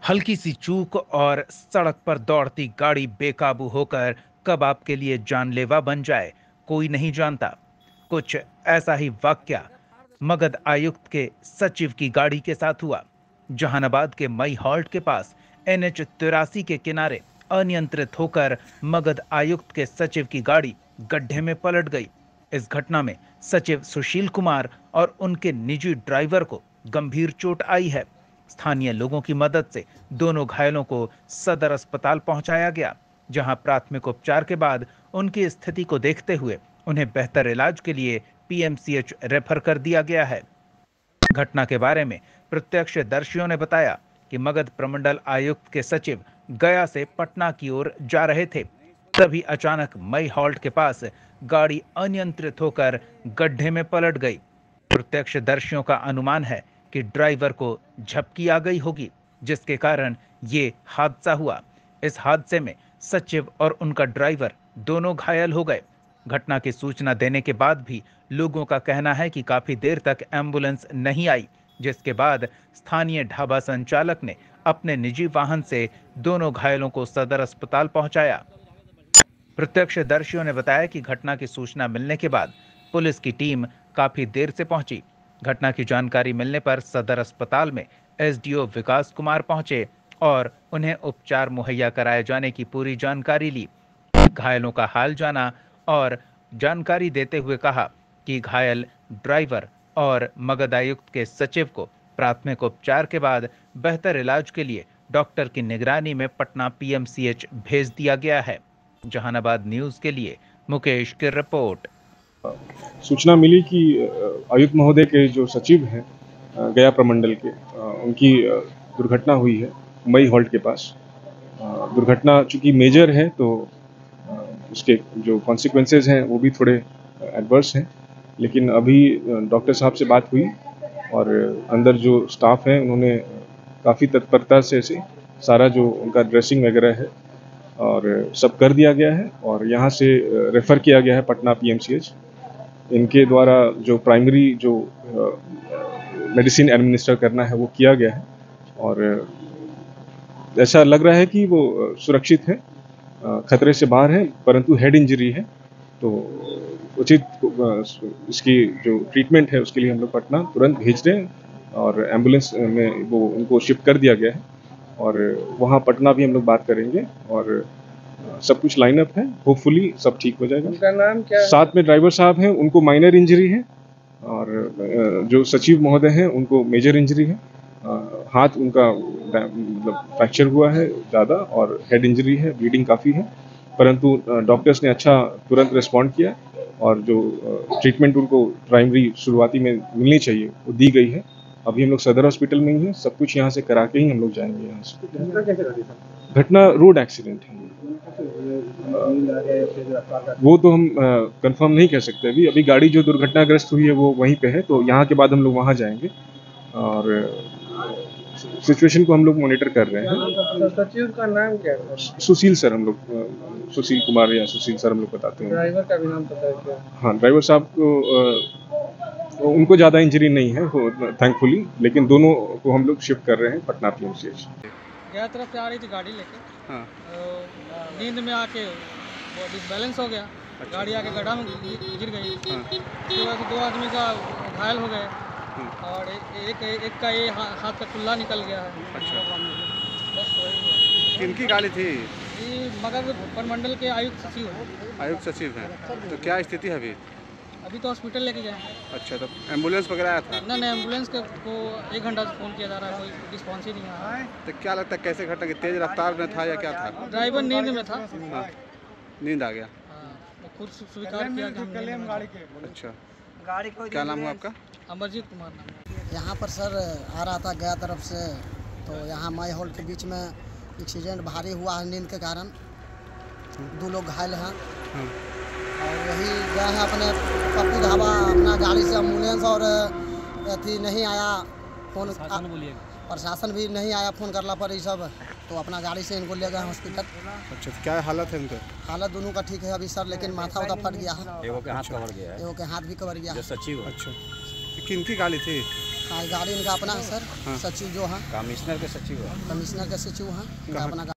हल्की सी चूक और सड़क पर दौड़ती गाड़ी बेकाबू होकर कब आपके लिए जानलेवा बन जाए, कोई नहीं जानता। कुछ ऐसा ही वाकया मगध आयुक्त के सचिव की गाड़ी के साथ हुआ। जहानाबाद के मई हॉल्ट के पास NH 83 के किनारे अनियंत्रित होकर मगध आयुक्त के सचिव की गाड़ी गड्ढे में पलट गई। इस घटना में सचिव सुशील कुमार और उनके निजी ड्राइवर को गंभीर चोट आई है। स्थानीय लोगों की मदद से दोनों घायलों को सदर अस्पताल पहुंचाया गया, जहां प्राथमिक उपचार के बाद उनकी स्थिति को देखते हुए उन्हें बेहतर इलाज के लिए PMCH रेफर कर दिया गया है। घटना के बारे में प्रत्यक्षदर्शियों ने बताया कि मगध प्रमंडल आयुक्त के सचिव गया से पटना की ओर जा रहे थे। तभी अचानक मई हॉल्ट के पास गाड़ी अनियंत्रित होकर गड्ढे में पलट गई। प्रत्यक्षदर्शियों का अनुमान है कि ड्राइवर को झपकी आ गई होगी, जिसके कारण ये हादसा हुआ। इस हादसे में सचिव और उनका ड्राइवर दोनों घायल हो गए। घटना की सूचना देने के बाद भी लोगों का कहना है कि काफी देर तक एम्बुलेंस नहीं आई, जिसके बाद स्थानीय ढाबा संचालक ने अपने निजी वाहन से दोनों घायलों को सदर अस्पताल पहुंचाया। प्रत्यक्षदर्शियों ने बताया कि घटना की सूचना मिलने के बाद पुलिस की टीम काफी देर से पहुंची। घटना की जानकारी मिलने पर सदर अस्पताल में SDO विकास कुमार पहुंचे और उन्हें उपचार मुहैया कराए जाने की पूरी जानकारी ली। घायलों का हाल जाना और जानकारी देते हुए कहा कि घायल ड्राइवर और मगध आयुक्त के सचिव को प्राथमिक उपचार के बाद बेहतर इलाज के लिए डॉक्टर की निगरानी में पटना PMCH भेज दिया गया है। जहानाबाद न्यूज के लिए मुकेश की रिपोर्ट। सूचना मिली कि आयुक्त महोदय के जो सचिव हैं गया प्रमंडल के, उनकी दुर्घटना हुई है मई हॉल्ट के पास। दुर्घटना चूंकि मेजर है तो उसके जो कॉन्सिक्वेंसेस हैं वो भी थोड़े एडवर्स हैं, लेकिन अभी डॉक्टर साहब से बात हुई और अंदर जो स्टाफ है उन्होंने काफ़ी तत्परता से सारा जो उनका ड्रेसिंग वगैरह है और सब कर दिया गया है और यहाँ से रेफ़र किया गया है पटना PMCH। इनके द्वारा जो प्राइमरी जो मेडिसिन एडमिनिस्टर करना है वो किया गया है और ऐसा लग रहा है कि वो सुरक्षित है, खतरे से बाहर है, परंतु हेड इंजरी है। तो उचित इसकी जो ट्रीटमेंट है उसके लिए हम लोग पटना तुरंत भेज रहे हैं और एम्बुलेंस में वो उनको शिफ्ट कर दिया गया है और वहाँ पटना भी हम लोग बात करेंगे और सब कुछ लाइन अप है। होपफुली सब ठीक हो जाएगा। उनका नाम क्या है? साथ में ड्राइवर साहब हैं, उनको माइनर इंजरी है और जो सचिव महोदय हैं उनको मेजर इंजरी है। हाथ उनका मतलब फ्रैक्चर हुआ है ज़्यादा और हेड इंजरी है, ब्लीडिंग काफ़ी है, परंतु डॉक्टर्स ने अच्छा तुरंत रिस्पॉन्ड किया और जो ट्रीटमेंट उनको प्राइमरी शुरुआती में मिलनी चाहिए वो दी गई है। अभी हम लोग सदर हॉस्पिटल में ही हैं, सब कुछ यहाँ से करा के ही हम लोग जाएंगे यहाँ से। घटना रोड एक्सीडेंट है, वो तो हम कंफर्म नहीं कह सकते अभी गाड़ी जो दुर्घटनाग्रस्त हुई है वो वहीं पे है, तो यहाँ के बाद हम लोग वहाँ जाएंगे और सिचुएशन को हम लोग मॉनिटर कर रहे हैं। सचिव का नाम क्या है? सुशील सर, हम लोग सुशील कुमार या सुशील सर हम लोग बताते हैं। ड्राइवर का भी नाम पता है क्या? हाँ, ड्राइवर साहब को उनको ज़्यादा इंजरी नहीं है थैंकफुली, लेकिन दोनों को हम लोग शिफ्ट कर रहे हैं पटना PMCH। गया तरफ से आ रही थी गाड़ी लेके, हाँ, नींद में आके वो डिसबैलेंस हो गया, गाड़ी आके गड्ढा में गिर गई, हाँ, उसकी वजह से 2 आदमी का घायल हो गए और एक का ये हाथ का कुल्ला निकल गया है। अच्छा, बस वही। किनकी गाड़ी थी? ये मगध प्रमंडल के आयुक्त सचिव। आयुक्त सचिव हैं, तो क्या स्थिति है अभी? अभी तो हॉस्पिटल लेके गए। अच्छा, तो एम्बुलेंस वगैरह आया था? नहीं, एम्बुलेंस को 1 घंटा से फ़ोन किया जा रहा है, कोई रिस्पॉन्स ही नहीं आया। तो क्या लगता है कैसे घटना, कि तेज रफ्तार में था या क्या था? ड्राइवर नींद में था। हाँ, नींद आ गया। वो खुद स्वीकार किया कि हम नींद में गाड़ी के। अच्छा, क्या नाम हुआ आपका? अमरजीत कुमार नाम है। यहाँ पर सर आ रहा था गया तरफ से, तो यहाँ माई हॉल के बीच में एक्सीडेंट भारी हुआ है नींद के कारण, 2 लोग घायल हैं और वही गए हैं अपने पप्पू ढाबा, अपना गाड़ी से एम्बुलेंस और अथी नहीं आया, फोन प्रशासन भी नहीं आया फोन करला पर ये सब, तो अपना गाड़ी से इनको ले गए हॉस्पिटल। अच्छा, तो क्या हालत है इनका? हालत दोनों का ठीक है अभी सर, लेकिन माथा उधर फट गया है, एगो के हाथ कवर गया है, एगो के हाथ भी कवर गया है। जो सचिव। अच्छा, किनकी गाड़ी थी? हाँ, गाड़ी इनका अपना है सर। सचिव जो हैं कमिश्नर के सचिव है। कमिश्नर के सचिव हैं कहाँ? अपना